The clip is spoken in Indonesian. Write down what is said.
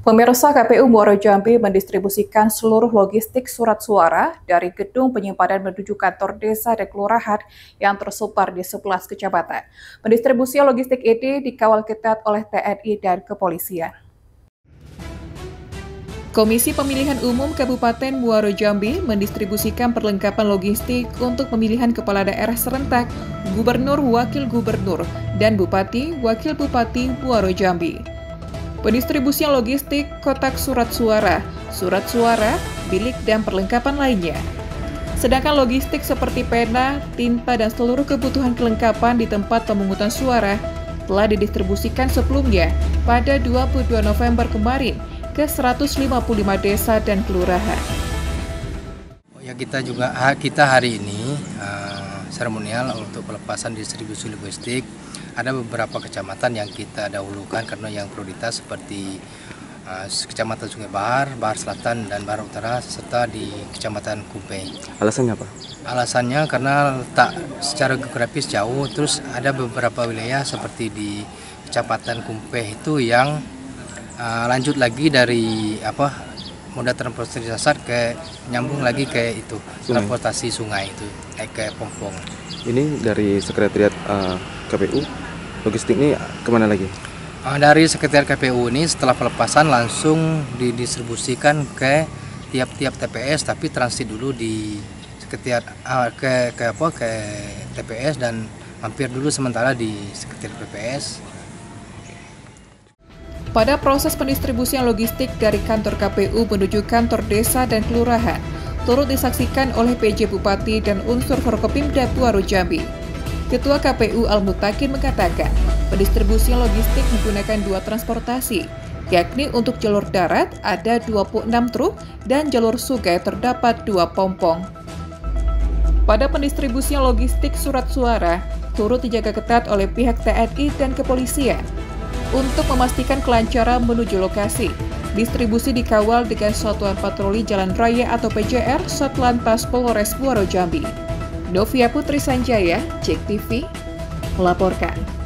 Pemirsa, KPU Muaro Jambi mendistribusikan seluruh logistik surat suara dari gedung penyimpanan menuju kantor desa dan kelurahan yang tersebar di 11 kecamatan. Pendistribusian logistik ini dikawal ketat oleh TNI dan kepolisian. Komisi Pemilihan Umum Kabupaten Muaro Jambi mendistribusikan perlengkapan logistik untuk pemilihan kepala daerah serentak, gubernur, wakil gubernur, dan bupati, wakil bupati Muaro Jambi. Pendistribusian logistik, kotak surat suara, bilik, dan perlengkapan lainnya. Sedangkan logistik seperti pena, tinta, dan seluruh kebutuhan kelengkapan di tempat pemungutan suara telah didistribusikan sebelumnya pada 22 November kemarin ke 155 desa dan kelurahan. Ya, kita hari ini seremonial untuk pelepasan distribusi logistik. Ada beberapa kecamatan yang kita dahulukan karena yang prioritas seperti Kecamatan Sungai Bahar, Bahar Selatan, dan Bahar Utara, serta di Kecamatan Kumpe. Alasannya apa? Alasannya karena letak secara geografis jauh, terus ada beberapa wilayah seperti di Kecamatan Kumpe itu yang lanjut lagi dari moda transportasi dasar ke nyambung lagi ke itu transportasi sungai itu ke Pompong. Ini dari sekretariat KPU, logistik ini kemana lagi? Dari sekretariat KPU ini setelah pelepasan langsung didistribusikan ke tiap-tiap TPS, tapi transit dulu di sekretariat ke TPS dan mampir dulu sementara di sekretariat PPS. Pada proses pendistribusian logistik dari kantor KPU menuju kantor desa dan kelurahan, turut disaksikan oleh PJ Bupati dan unsur Forkopimda Muaro Jambi. Ketua KPU Al-Mutakin mengatakan, pendistribusian logistik menggunakan 2 transportasi, yakni untuk jalur darat ada 26 truk dan jalur sungai terdapat 2 pompong. Pada pendistribusian logistik surat suara, turut dijaga ketat oleh pihak TNI dan kepolisian. Untuk memastikan kelancaran menuju lokasi, distribusi dikawal dengan Satuan Patroli Jalan Raya atau PJR Satlantas Polres Muaro Jambi. Novia Putri Sanjaya, JEK TV, melaporkan.